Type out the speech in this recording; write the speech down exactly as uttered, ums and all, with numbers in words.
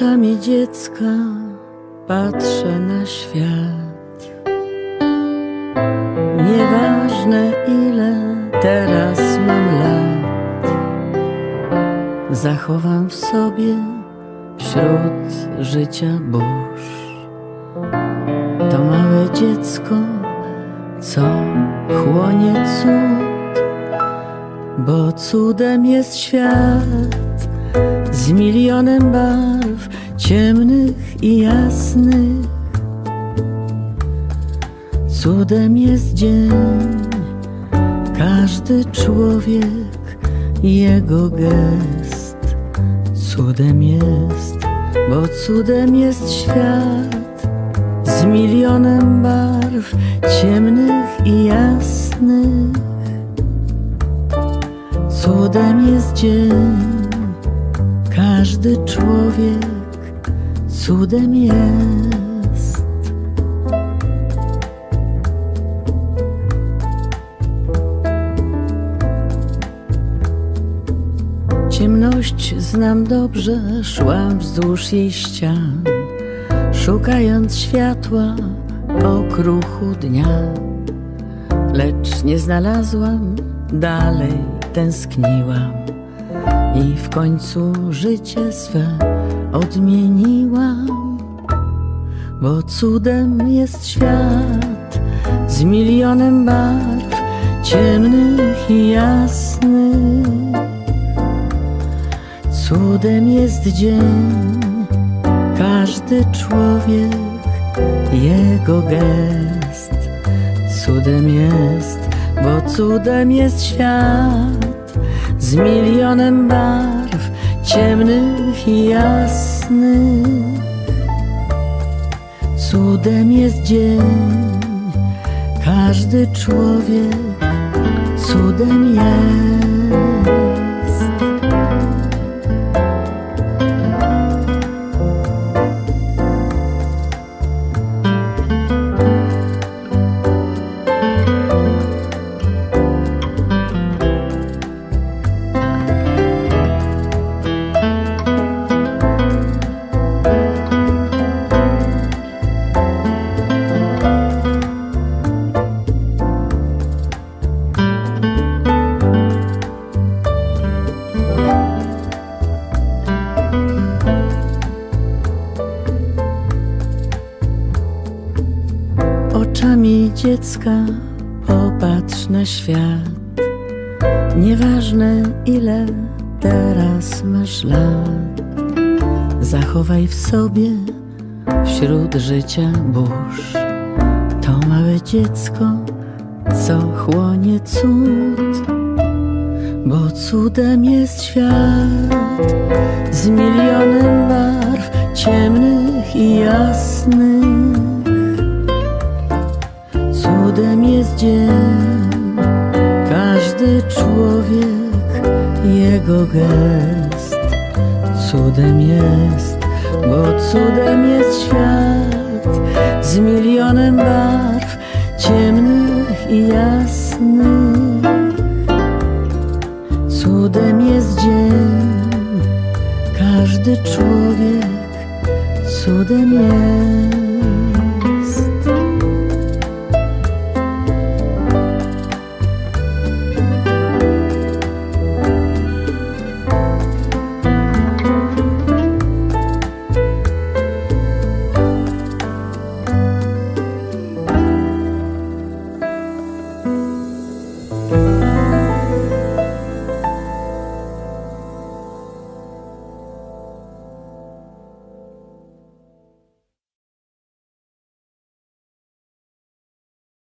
Oczami dziecka patrzę na świat. Nieważne ile teraz mam lat, zachowam w sobie wśród życia burz to małe dziecko, co chłonie cud, bo cudem jest świat z milionem barw ciemnych i jasnych. Cudem jest dzień, każdy człowiek i jego gest. Cudem jest, bo cudem jest świat z milionem barw ciemnych i jasnych. Cudem jest dzień, każdy człowiek cudem jest. Ciemność znam dobrze, szłam wzdłuż jej ścian, szukając światła po kruchu dnia. Lecz nie znalazłam, dalej tęskniłam i w końcu życie swe odmieniłam. Bo cudem jest świat z milionem barw ciemnych i jasnych. Cudem jest dzień, każdy człowiek, jego gest. Cudem jest, bo cudem jest świat z milionem barw ciemnych i jasnych. Cudem jest dzień, każdy człowiek cudem jest. Oczami dziecka popatrz na świat. Nieważne ile teraz masz lat, zachowaj w sobie wśród życia burz to małe dziecko, co chłonie cud. Bo cudem jest świat z milionem barw ciemnych i jasnych. Cudem jest dzień, każdy człowiek, jego gest. Cudem jest, bo cudem jest świat z milionem barw ciemnych i jasnych. Cudem jest dzień, każdy człowiek cudem jest.